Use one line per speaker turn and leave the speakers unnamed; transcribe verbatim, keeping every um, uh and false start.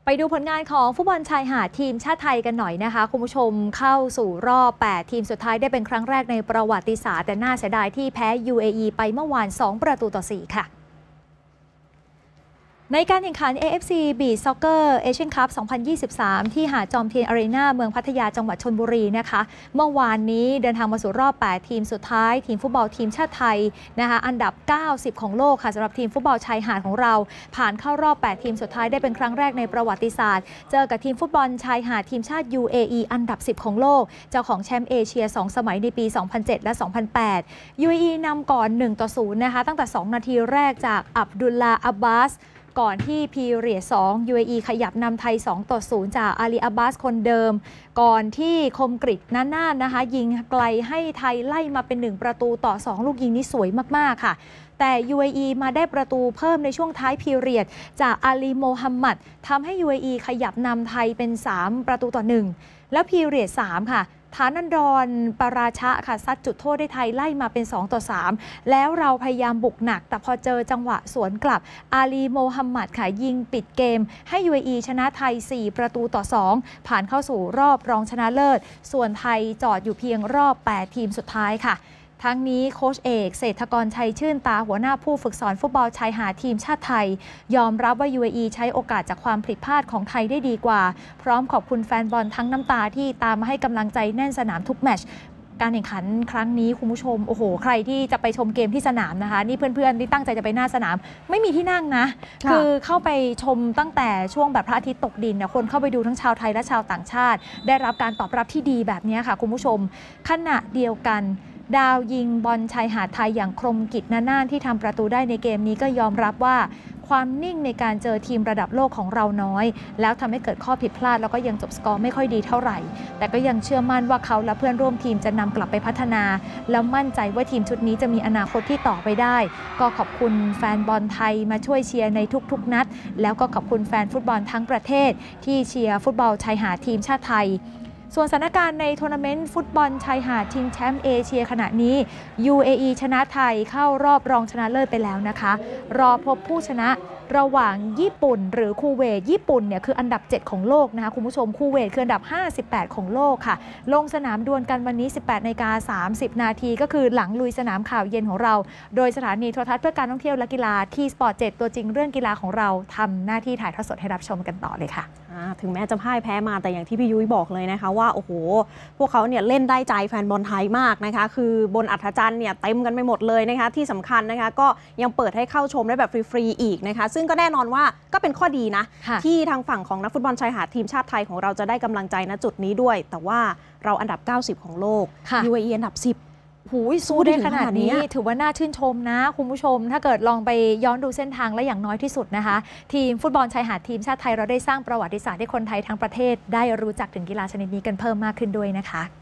ดูผลงานของฟุตบอลชายหาดทีมชาติไทยกันหน่อยนะคะคุณผู้ชมเข้าสู่รอบแปดทีมสุดท้ายได้เป็นครั้งแรกในประวัติศาสตร์แต่น่าเสียดายที่แพ้ ยู เอ อี ไปเมื่อวานสองประตูต่อสี่ค่ะในการแข่งขัน เอ เอฟ ซี Beach Soccer Asian Cup สองพันยี่สิบสาม ที่หาดจอมเทียนอารีนาเมืองพัทยาจังหวัดชลบุรีนะคะเมื่อวานนี้เดินทางมาสู่รอบแปดทีมสุดท้ายทีมฟุตบอลทีมชาติไทยนะคะอันดับเก้าสิบของโลกค่ะสำหรับทีมฟุตบอลชายหาดของเราผ่านเข้ารอบแปดทีมสุดท้ายได้เป็นครั้งแรกในประวัติศาสตร์เจอกับทีมฟุตบอลชายหาดทีมชาติ ยู เอ อี อันดับสิบของโลกเจ้าของแชมป์เอเชียสองสมัยในปี สองพันเจ็ด และ สองพันแปด ยู เอ อี นำก่อนหนึ่งต่อศูนย์นะคะตั้งแต่สองนาทีแรกจากอับดุลลาห์ อับบาสก่อนที่พีเรียดสอง ยู เอ อี ขยับนำไทยสองต่อศูนย์จากอาลีอับบาสคนเดิมก่อนที่คมกริตน่านๆนะคะยิงไกลให้ไทยไล่มาเป็นหนึ่งประตูต่อสองลูกยิงนี้สวยมากๆค่ะแต่ ยู เอ อี มาได้ประตูเพิ่มในช่วงท้ายพีเรียดจากอาลีโมฮัมหมัดทำให้ ยู เอ อี ขยับนำไทยเป็นสามประตูต่อหนึ่งแล้วพีเรียดสามค่ะฐานันดรปราชะค่ะซัดจุดโทษได้ไทยไล่มาเป็นสองต่อสามแล้วเราพยายามบุกหนักแต่พอเจอจังหวะสวนกลับอาลีโมฮัมหมัดค่ะยิงปิดเกมให้ ยู เอ อี ชนะไทยสี่ประตูต่อสองผ่านเข้าสู่รอบรองชนะเลิศส่วนไทยจอดอยู่เพียงรอบแปดทีมสุดท้ายค่ะทั้งนี้โค้ชเอกเศรษฐกรชัยชื่นตาหัวหน้าผู้ฝึกสอนฟุตบอลชายหาดทีมชาติไทยยอมรับว่า ยู เอ อี ใช้โอกาสจากความผิดพลาดของไทยได้ดีกว่าพร้อมขอบคุณแฟนบอลทั้งน้ำตาที่ตามมาให้กำลังใจแน่นสนามทุกแมตช์การแข่งขันครั้งนี้คุณผู้ชมโอ้โหใครที่จะไปชมเกมที่สนามนะคะนี่เพื่อนๆที่ตั้งใจจะไปหน้าสนามไม่มีที่นั่งนะคือเข้าไปชมตั้งแต่ช่วงแบบพระอาทิตย์ตกดินเนี่ยคนเข้าไปดูทั้งชาวไทยและชาวต่างชาติได้รับการตอบรับที่ดีแบบนี้ค่ะคุณผู้ชมขณะเดียวกันดาวยิงบอลชายหาดไทยอย่างคมกิจน่านๆที่ทำประตูได้ในเกมนี้ก็ยอมรับว่าความนิ่งในการเจอทีมระดับโลกของเราน้อยแล้วทำให้เกิดข้อผิดพลาดแล้วก็ยังจบสกอร์ไม่ค่อยดีเท่าไหร่แต่ก็ยังเชื่อมั่นว่าเขาและเพื่อนร่วมทีมจะนำกลับไปพัฒนาแล้วมั่นใจว่าทีมชุดนี้จะมีอนาคตที่ต่อไปได้ก็ขอบคุณแฟนบอลไทยมาช่วยเชียร์ในทุกๆนัดแล้วก็ขอบคุณแฟนฟุตบอลทั้งประเทศที่เชียร์ฟุตบอลชายหาดทีมชาติไทยส่วนสถานการณ์ในทัวร์นาเมนต์ฟุตบอลชายหาดชิงแชมป์เอเชียขณะนี้ ยู เอ อี ชนะไทยเข้ารอบรองชนะเลิศไปแล้วนะคะรอพบผู้ชนะระหว่างญี่ปุ่นหรือคูเวตญี่ปุ่นเนี่ยคืออันดับเจ็ดของโลกนะคะคุณผู้ชมคูเวตคืออันดับห้าสิบแปดของโลกค่ะลงสนามดวลกันวันนี้ สิบแปดนาฬิกาสามสิบนาทีก็คือหลังลุยสนามข่าวเย็นของเราโดยสถานีโทรทัศน์เพื่อการท่องเที่ยวและกีฬาที่สปอร์ตเจ็ดตัวจริงเรื่องกีฬาของเราทำหน้าที่ถ่ายทอดสดให้รับชมกันต่อเลยค่ะ
ถึงแม้จะพ่ายแพ้มาแต่อย่างที่พี่ยุ้ยบอกเลยนะคะว่าโอ้โหพวกเขาเนี่ยเล่นได้ใจแฟนบอลไทยมากนะคะคือบนอัฐจันทร์เนี่ยเต็มกันไปหมดเลยนะคะที่สำคัญนะคะก็ยังเปิดให้เข้าชมได้แบบฟรีๆอีกนะคะซึ่งก็แน่นอนว่าก็เป็นข้อดีนะที่ทางฝั่งของนักฟุตบอลชายหาดทีมชาติไทยของเราจะได้กำลังใจณจุดนี้ด้วยแต่ว่าเราอันดับเก้าสิบของโลก ยู เอ อี อันดับสิบ
หูยสู้ได้ขนาดนี้ถือว่าน่าชื่นชมนะคุณผู้ชมถ้าเกิดลองไปย้อนดูเส้นทางและอย่างน้อยที่สุดนะคะทีมฟุตบอลชายหาดทีมชาติไทยเราได้สร้างประวัติศาสตร์ให้คนไทยทั้งประเทศได้รู้จักถึงกีฬาชนิดนี้กันเพิ่มมากขึ้นด้วยนะคะ